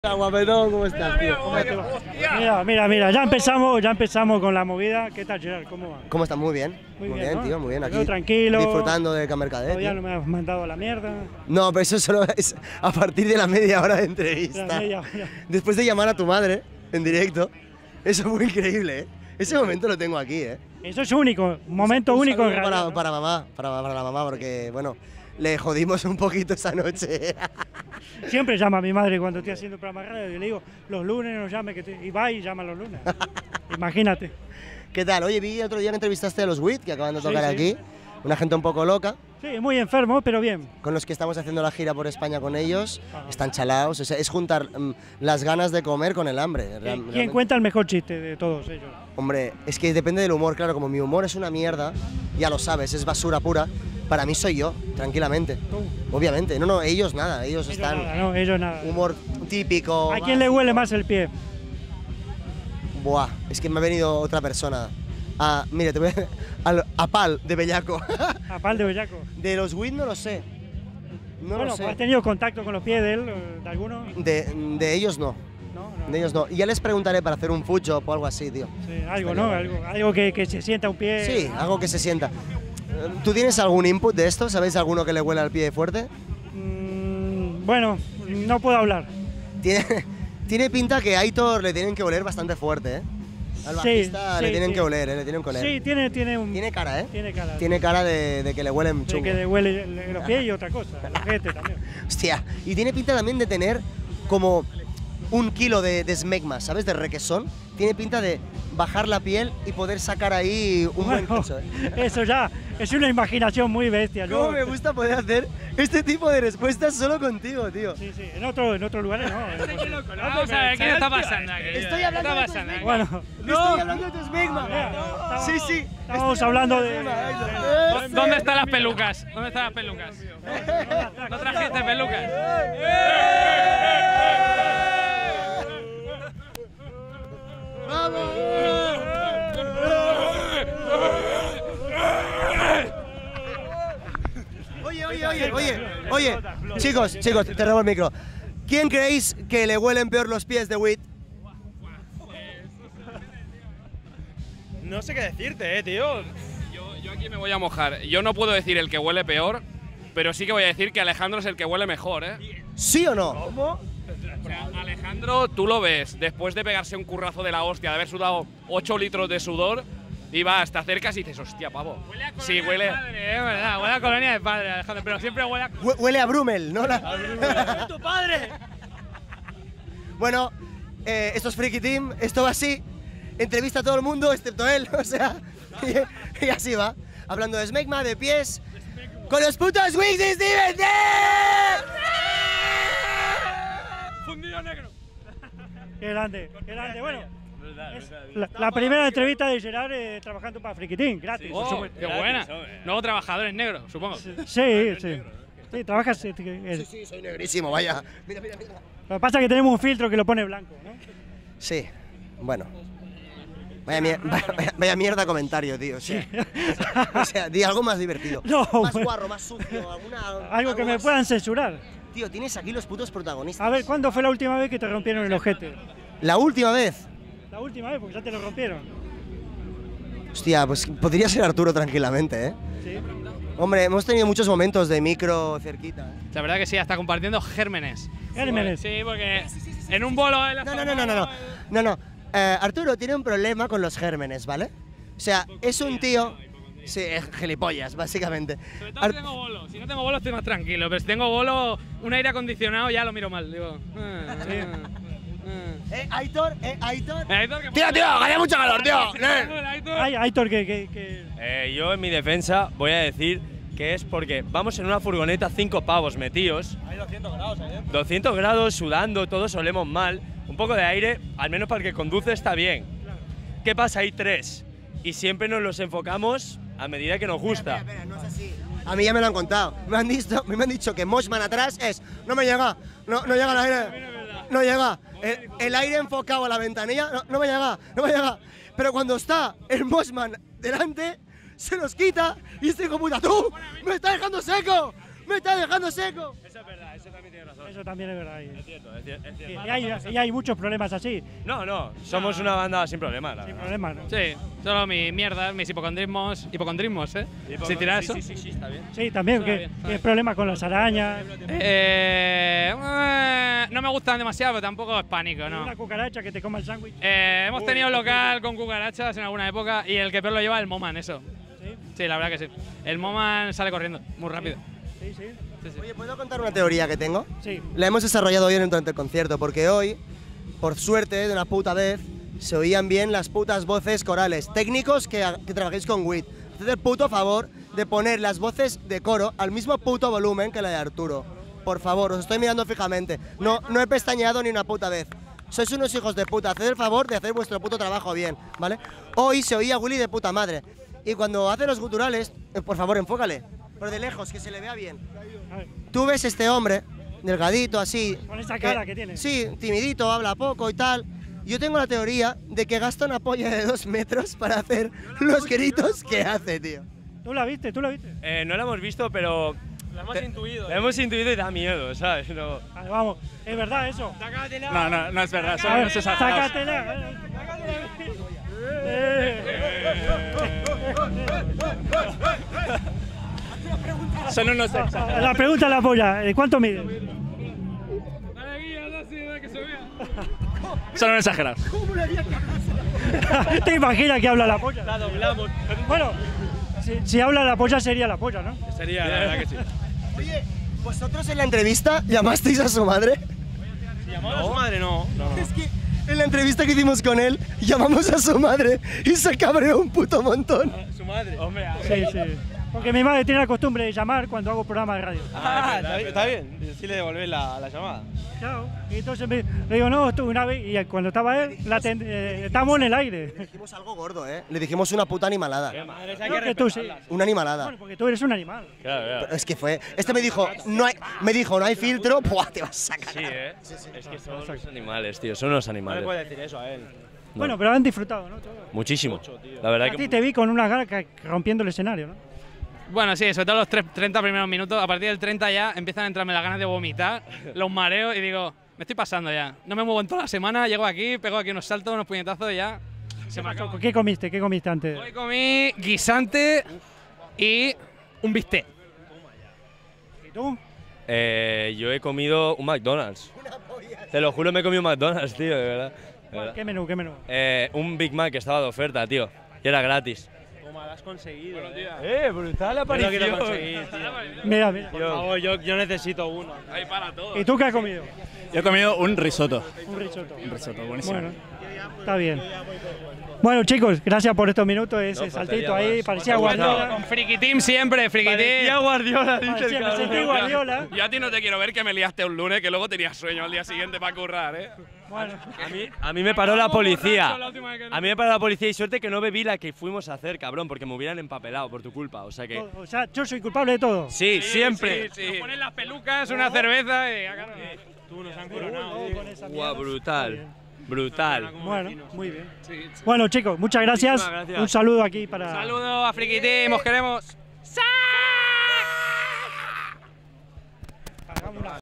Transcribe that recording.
Guapetón, ¿cómo estás, tío? Mira, ya empezamos con la movida. ¿Qué tal, Gerard? ¿Cómo va? ¿Cómo estás? Muy bien, ¿no? tío, muy bien. Aquí tranquilo. disfrutando de Camercadet. Todavía no me has mandado a la mierda. No, pero eso solo es a partir de la media hora de entrevista. Después de llamar a tu madre en directo. Eso fue increíble, ¿eh? Ese momento lo tengo aquí, ¿eh? Eso es único, un momento único en radio, ¿no? para la mamá, porque, bueno, le jodimos un poquito esa noche. Siempre llama a mi madre cuando estoy haciendo programa de radio y le digo, los lunes no llame, y va y llama los lunes. Imagínate. ¿Qué tal? Oye, vi otro día que entrevistaste a los WIT, que acaban de tocar aquí. Una gente un poco loca. Sí, muy enfermo, pero bien. Con los que estamos haciendo la gira por España con ellos. Están chalados. O sea, es juntar las ganas de comer con el hambre. ¿Quién cuenta el mejor chiste de todos ellos? Hombre, es que depende del humor, claro. Como mi humor es una mierda, ya lo sabes, es basura pura. Para mí soy yo, tranquilamente. Obviamente. No, ellos nada. Ellos están... ellos nada. Humor típico. ¿A quién le huele más el pie? Buah, es que me ha venido otra persona. Mira, te voy a Pal, de Bellaco. ¿A Pal de Bellaco? De los WIT no lo sé. No lo sé. ¿Has tenido contacto con los pies de él, de alguno? De ellos no. De ellos no. Y ya les preguntaré para hacer un food job o algo así, tío. Sí, algo, ¿no? Algo que se sienta un pie. Sí, algo que se sienta. ¿Tú tienes algún input de esto? ¿Sabéis alguno que le huele al pie fuerte? Bueno, no puedo hablar. Tiene pinta que a Aitor le tienen que oler bastante fuerte, ¿eh? Al bajista le tienen que oler, le tienen que oler. Sí, tiene cara, ¿eh? Tiene cara. Tiene cara de que le huelen chungo. De que le huele los pies y otra cosa, el ojete también. Hostia, y tiene pinta también de tener como 1 kilo de esmegma, ¿sabes? De requesón. Tiene pinta de bajar la piel y poder sacar ahí un buen queso, ¿eh? Eso ya, es una imaginación muy bestia. ¿Cómo me gusta poder hacer este tipo de respuestas solo contigo, tío? Sí, en otros lugares no. Vamos a ver, ¿qué está pasando aquí? Estoy hablando de tu esmegma. Bueno, estoy hablando de tu esmegma. Sí. Estamos hablando de... ¿Dónde están las pelucas? ¿Dónde están las pelucas? ¿No trajiste pelucas? ¡Vamos! Oye, chicos, te robo el micro. ¿Quién creéis que le huelen peor los pies de WIT? No sé qué decirte, tío. Yo aquí me voy a mojar. Yo no puedo decir el que huele peor, pero sí que voy a decir que Alejandro es el que huele mejor, ¿eh? ¿Sí o no? ¿Cómo? O sea, Alejandro, tú lo ves, después de pegarse un currazo de la hostia, de haber sudado 8 litros de sudor, y vas, te acercas y dices, hostia, pavo. Huele a colonia sí, huele. de padre, es verdad, huele a colonia de padre, Alejandro, pero siempre huele a. Huele a Brummel, ¿no? ¡Es tu padre! Bueno, esto es Freaky Team, esto va así. Entrevista a todo el mundo, excepto él, o sea. Y así va. Hablando de smegma, de pies. ¡Con los putos Wigs de Steven! Fundido negro. Qué grande. Bueno, la primera entrevista de Gerard trabajando para Freaky Team, gratis. Oh, qué buena. Nuevo trabajador en negro, supongo. Sí, trabajas. Sí, soy negrísimo, vaya. Mira. Lo que pasa es que tenemos un filtro que lo pone blanco, ¿no? Sí, bueno. Vaya mierda comentario, tío. O sea, di algo más divertido. No, más guarro, más sucio. Algo que me puedan censurar. Tío, tienes aquí los putos protagonistas. A ver, ¿cuándo fue la última vez que te rompieron el ojete? ¿La última vez? La última vez, porque ya te lo rompieron. Hostia, pues podría ser Arturo tranquilamente, ¿eh? Sí. Hombre, hemos tenido muchos momentos de micro cerquita, ¿eh? La verdad que sí, hasta compartiendo gérmenes. Gérmenes. Sí, porque en un bolo... No. Arturo tiene un problema con los gérmenes, ¿vale? O sea, es un tío... Sí, es gilipollas, básicamente. Sobre todo si tengo bolo. Si no tengo bolo estoy más tranquilo, pero si tengo bolo, un aire acondicionado ya lo miro mal, digo. Aitor. Tío, que hace mucho calor, tío. Aitor, que... Yo en mi defensa voy a decir que es porque vamos en una furgoneta 5 pavos metidos. Hay 200 grados ahí dentro. 200 grados, sudando, todos olemos mal. Un poco de aire, al menos para el que conduce está bien. ¿Qué pasa? Hay 3. Y siempre nos los enfocamos a medida que nos gusta. Espera, no es así. A mí ya me lo han contado. Me han dicho que Moshman atrás es... No me llega. No llega el aire. No llega. El aire enfocado a la ventanilla no me llega. Pero cuando está el Moshman delante, se los quita y este hijo puta, ¡tú! ¡Me está dejando seco! ¡Me está dejando seco! Eso es verdad, eso también tiene razón. Eso también es verdad. Es cierto, es cierto. Y hay muchos problemas así. No, somos una banda sin problemas, la Sin verdad. problemas, ¿no? Sí, solo mis mierdas, mis hipocondrismos, ¿eh? Si tiras eso. Sí, está bien. Sí, también, Está que bien, está que bien. problemas con las arañas. No me gustan demasiado, pero tampoco es pánico, ¿no? Una cucaracha que te coma el sándwich. Hemos tenido local con cucarachas en alguna época y el que peor lo lleva es el Moman, eso. Sí, Sí, la verdad que sí. El Moman sale corriendo, muy rápido. sí, sí. Oye, ¿puedo contar una teoría que tengo? Sí. La hemos desarrollado hoy durante el concierto, porque hoy, por suerte, de una puta vez, se oían bien las putas voces corales. Técnicos que trabajéis con WIT, haced el puto favor de poner las voces de coro al mismo puto volumen que la de Arturo. Por favor, os estoy mirando fijamente. No he pestañeado ni una puta vez. Sois unos hijos de puta, haced el favor de hacer vuestro puto trabajo bien, ¿vale? Hoy se oía Willy de puta madre. Y cuando hace los guturales, por favor, enfócale. Pero de lejos, que se le vea bien. A ver, Tú ves este hombre, delgadito, así. Con esa cara que tiene. Sí, timidito, habla poco y tal. Yo tengo la teoría de que gasta una polla de 2 metros para hacer los gritos que hace, tío. ¿Tú la viste? ¿Tú la viste? No lo hemos visto, pero Lo hemos intuido. lo hemos intuido y da miedo, ¿sabes? Vale, vamos, es verdad eso. No es verdad. A Son ver, unos exagerados. sácatela. Son unos exagerados. La pregunta la polla, ¿cuánto mide? Son unos exagerados. ¿Te imaginas que habla la polla? La doblamos. Bueno, si habla la polla sería la polla, ¿no? Sería, la verdad que sí. Oye, ¿vosotros en la entrevista llamasteis a su madre? ¿Llamamos a su madre? No. Es que en la entrevista que hicimos con él, llamamos a su madre y se cabreó un puto montón. Su madre. Hombre, Sí, sí. Porque mi madre tiene la costumbre de llamar cuando hago programa de radio. Está bien. Sí le devolvés la llamada. Claro. Y entonces le digo, no, estuve una vez y cuando estaba él, estamos en el aire. Le dijimos algo gordo, ¿eh? Le dijimos una puta animalada. Creo que tú sí. Una animalada. Bueno, porque tú eres un animal. Claro. Pero es que fue. Este me dijo, no hay filtro. Buah, te vas a sacar. Sí, ¿eh? Es que son unos animales, tío. Son unos No le animales. puedes decir eso a él. Bueno, pero han disfrutado, ¿no? Todo. Muchísimo. La verdad A ti que te vi con unas ganas rompiendo el escenario, ¿no? Bueno, sí, sobre todo los 30 primeros minutos. A partir del 30 ya empiezan a entrarme las ganas de vomitar, los mareos y digo, me estoy pasando ya. No me muevo en toda la semana, llego aquí, pego aquí unos saltos, unos puñetazos y ya se me acaba. ¿Qué comiste? ¿Qué comiste antes? Hoy comí guisante y un bistec. ¿Y tú? yo he comido un McDonald's. Te lo juro, me he comido un McDonald's, tío, de verdad. De verdad. ¿Qué menú? ¿Qué menú? Un Big Mac que estaba de oferta, tío. Y era gratis. Toma, lo has conseguido. Brutal la Yo lo quiero conseguir, tío. Mira, mira. Por favor, yo necesito uno. Ahí para todo. ¿Y tú qué has comido? Yo he comido un risotto. Un risotto. Un risotto, buenísimo. Bueno, está bien. Bueno, chicos, gracias por estos minutos. Ese saltito ahí, parecía Guardiola. Con Friki Team siempre, Friki Parecía Team. Guardiola, dice Parecía, el me sentí cabrón. Guardiola. Yo a ti no te quiero ver que me liaste un lunes, que luego tenías sueño al día siguiente para currar, ¿eh? Bueno, A mí me paró la policía. borracho la última vez que- A mí me paró la policía y suerte que no bebí la que fuimos a hacer, cabrón, porque me hubieran empapelado por tu culpa. O sea que. o sea, yo soy culpable de todo. Sí, siempre. Sí, sí. Nos ponen las pelucas, una cerveza y… Tú nos han coronado. Con esa Guau, mierda. brutal. Brutal. Bueno, muy bien. Bueno, chicos, muchas gracias. Muchísimas gracias. Un saludo aquí para. Saludos a Friki Team, os queremos.